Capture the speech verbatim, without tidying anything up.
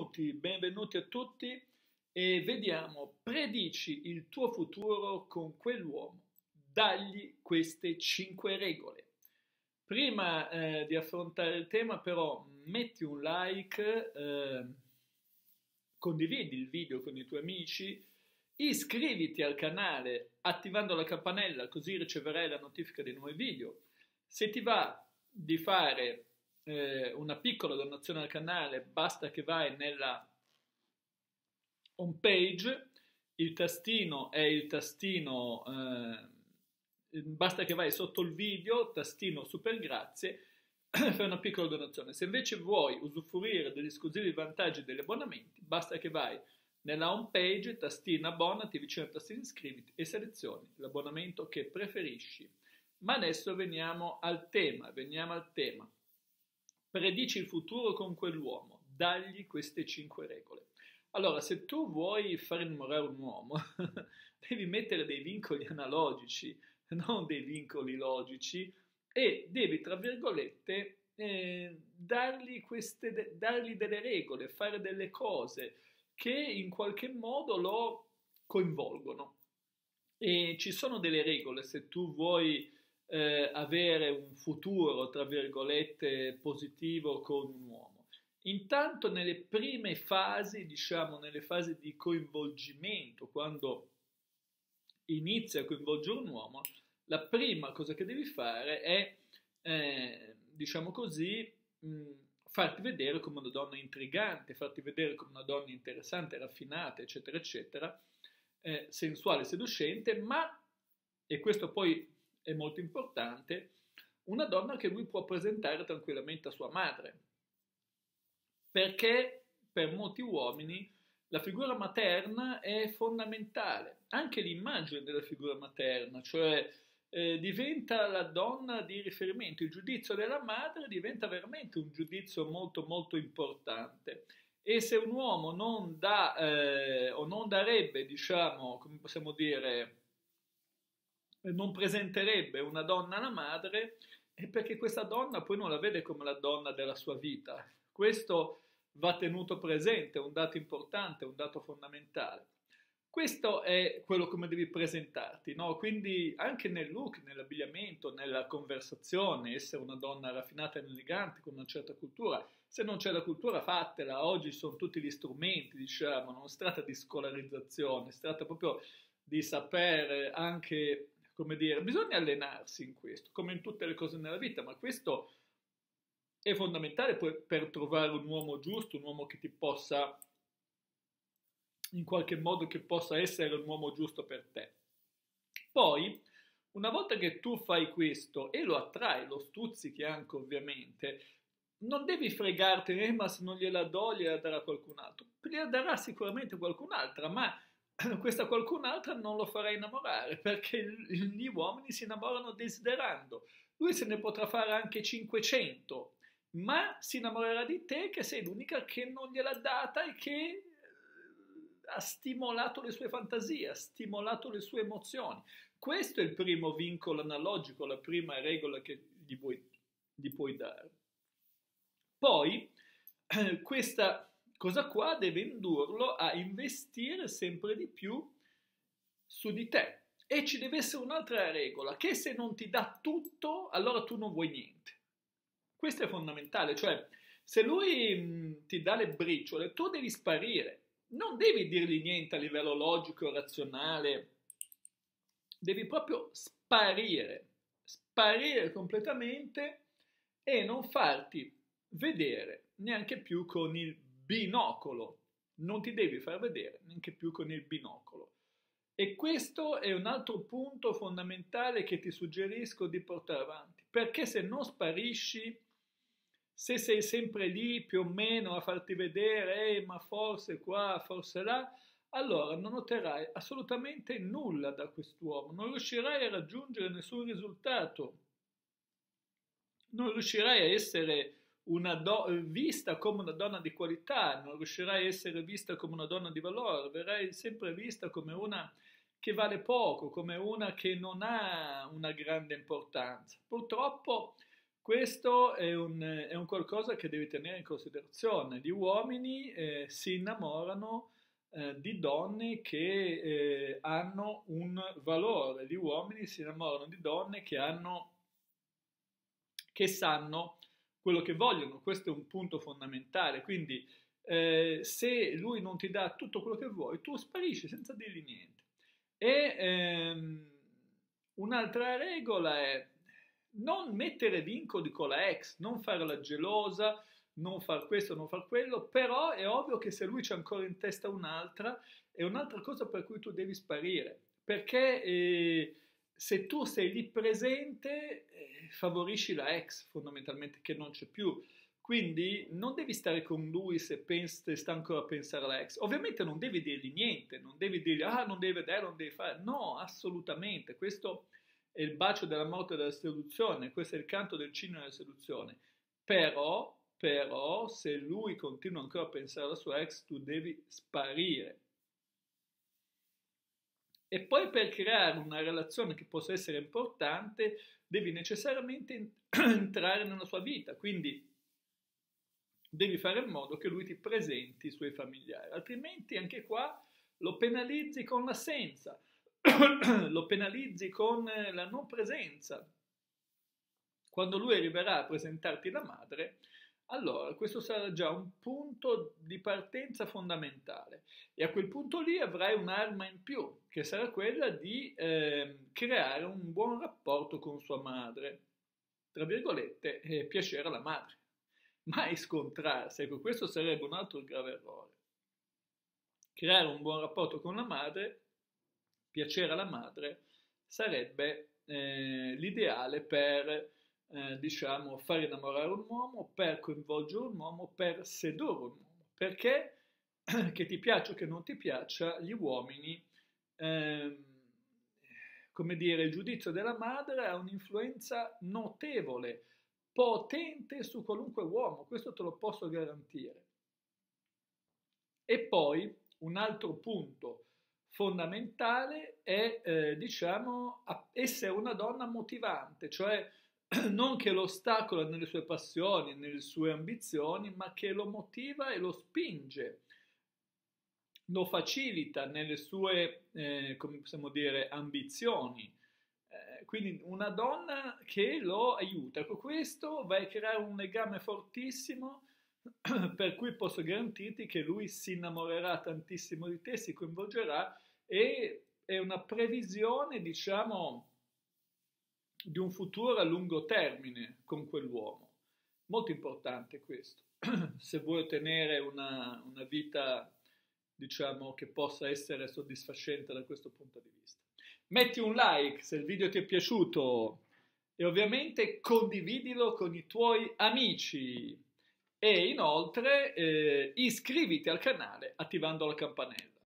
benvenuti, benvenuti a tutti e vediamo, predici il tuo futuro con quell'uomo, dagli queste cinque regole. Prima eh, di affrontare il tema però metti un like, eh, condividi il video con i tuoi amici, iscriviti al canale attivando la campanella così riceverai la notifica dei nuovi video. Se ti va di fare eh, una piccola donazione al canale, basta che vai nella home page, il tastino è il tastino, eh, basta che vai sotto il video, tastino super grazie, fai una piccola donazione. Se invece vuoi usufruire degli esclusivi vantaggi degli abbonamenti, basta che vai nella home page, tastino abbonati, vicino al tastino iscriviti e selezioni l'abbonamento che preferisci. Ma adesso veniamo al tema, veniamo al tema. Predici il futuro con quell'uomo, dagli queste cinque regole. Allora, se tu vuoi far innamorare un uomo, devi mettere dei vincoli analogici, non dei vincoli logici, e devi, tra virgolette, eh, dargli, queste, dargli delle regole, fare delle cose che in qualche modo lo coinvolgono. E ci sono delle regole se tu vuoi eh, avere un futuro, tra virgolette, positivo con un uomo. Intanto nelle prime fasi, diciamo nelle fasi di coinvolgimento, quando inizi a coinvolgere un uomo, la prima cosa che devi fare è, eh, diciamo così, mh, farti vedere come una donna intrigante, farti vedere come una donna interessante, raffinata, eccetera, eccetera, eh, sensuale, seducente, ma, e questo poi è molto importante, una donna che lui può presentare tranquillamente a sua madre, perché per molti uomini la figura materna è fondamentale, anche l'immagine della figura materna, cioè eh, diventa la donna di riferimento, il giudizio della madre diventa veramente un giudizio molto molto importante. E se un uomo non dà eh, o non darebbe, diciamo, come possiamo dire, non presenterebbe una donna alla madre, è perché questa donna poi non la vede come la donna della sua vita. Questo va tenuto presente, è un dato importante, è un dato fondamentale. Questo è quello come devi presentarti, no? Quindi anche nel look, nell'abbigliamento, nella conversazione, essere una donna raffinata ed elegante con una certa cultura. Se non c'è la cultura, fatela. Oggi sono tutti gli strumenti, diciamo, non si tratta di scolarizzazione, si tratta proprio di sapere anche, come dire, bisogna allenarsi in questo, come in tutte le cose nella vita, ma questo è fondamentale per trovare un uomo giusto, un uomo che ti possa, in qualche modo, che possa essere un uomo giusto per te. Poi, una volta che tu fai questo e lo attrai, lo stuzzichi anche ovviamente, non devi fregarti, eh, ma se non gliela do, gliela darà qualcun altro. Gliela darà sicuramente qualcun'altra, ma questa qualcun'altra non lo farà innamorare, perché gli uomini si innamorano desiderando. Lui se ne potrà fare anche cinquecento, ma si innamorerà di te che sei l'unica che non gliel'ha data e che ha stimolato le sue fantasie, ha stimolato le sue emozioni. Questo è il primo vincolo analogico, la prima regola che gli puoi, gli puoi dare. Poi, questa cosa qua deve indurlo a investire sempre di più su di te. E ci deve essere un'altra regola, che se non ti dà tutto, allora tu non vuoi niente. Questo è fondamentale, cioè se lui mh, ti dà le briciole, tu devi sparire. Non devi dirgli niente a livello logico, razionale, devi proprio sparire, sparire completamente e non farti vedere neanche più con il binocolo, non ti devi far vedere neanche più con il binocolo. E questo è un altro punto fondamentale che ti suggerisco di portare avanti, perché se non sparisci, se sei sempre lì più o meno a farti vedere, eh, ma forse qua, forse là, allora non otterrai assolutamente nulla da quest'uomo, non riuscirai a raggiungere nessun risultato, non riuscirai a essere una do- vista come una donna di qualità, non riuscirai a essere vista come una donna di valore, verrai sempre vista come una che vale poco, come una che non ha una grande importanza. Purtroppo Questo è un, è un qualcosa che devi tenere in considerazione. Gli uomini eh, si innamorano eh, di donne che eh, hanno un valore, gli uomini si innamorano di donne che hanno, che sanno quello che vogliono, questo è un punto fondamentale, quindi eh, se lui non ti dà tutto quello che vuoi, tu sparisci senza dirgli niente. E ehm, un'altra regola è non mettere vincoli con la ex, non farla gelosa, non far questo, non far quello, però è ovvio che se lui c'ha ancora in testa un'altra, è un'altra cosa per cui tu devi sparire, perché eh, se tu sei lì presente, eh, favorisci la ex fondamentalmente che non c'è più. Quindi non devi stare con lui se pensi, sta ancora a pensare alla ex. Ovviamente non devi dirgli niente, non devi dirgli ah non devi vedere, non devi fare. No, assolutamente. Questo è il bacio della morte della seduzione, questo è il canto del cigno della seduzione. Però, però, se lui continua ancora a pensare alla sua ex, tu devi sparire. E poi per creare una relazione che possa essere importante, devi necessariamente entrare nella sua vita, quindi devi fare in modo che lui ti presenti i suoi familiari, altrimenti anche qua lo penalizzi con l'assenza, lo penalizzi con la non presenza. Quando lui arriverà a presentarti la madre, allora questo sarà già un punto di partenza fondamentale e a quel punto lì avrai un'arma in più, che sarà quella di eh, creare un buon rapporto con sua madre, tra virgolette, e piacere alla madre. Mai scontrarsi, ecco, questo sarebbe un altro grave errore. Creare un buon rapporto con la madre, piacere alla madre, sarebbe eh, l'ideale per, eh, diciamo, far innamorare un uomo, per coinvolgere un uomo, per sedurre un uomo. Perché, che ti piaccia o che non ti piaccia, gli uomini, ehm, come dire, il giudizio della madre ha un'influenza notevole, potente su qualunque uomo, questo te lo posso garantire. E poi un altro punto fondamentale è, eh, diciamo, essere una donna motivante, cioè non che lo ostacola nelle sue passioni, nelle sue ambizioni, ma che lo motiva e lo spinge, lo facilita nelle sue, eh, come possiamo dire, ambizioni. Quindi una donna che lo aiuta. Ecco, questo va a creare un legame fortissimo per cui posso garantirti che lui si innamorerà tantissimo di te, si coinvolgerà e è una previsione, diciamo, di un futuro a lungo termine con quell'uomo. Molto importante questo. Se vuoi ottenere una, una vita, diciamo, che possa essere soddisfacente da questo punto di vista. Metti un like se il video ti è piaciuto e ovviamente condividilo con i tuoi amici e inoltre eh, iscriviti al canale attivando la campanella.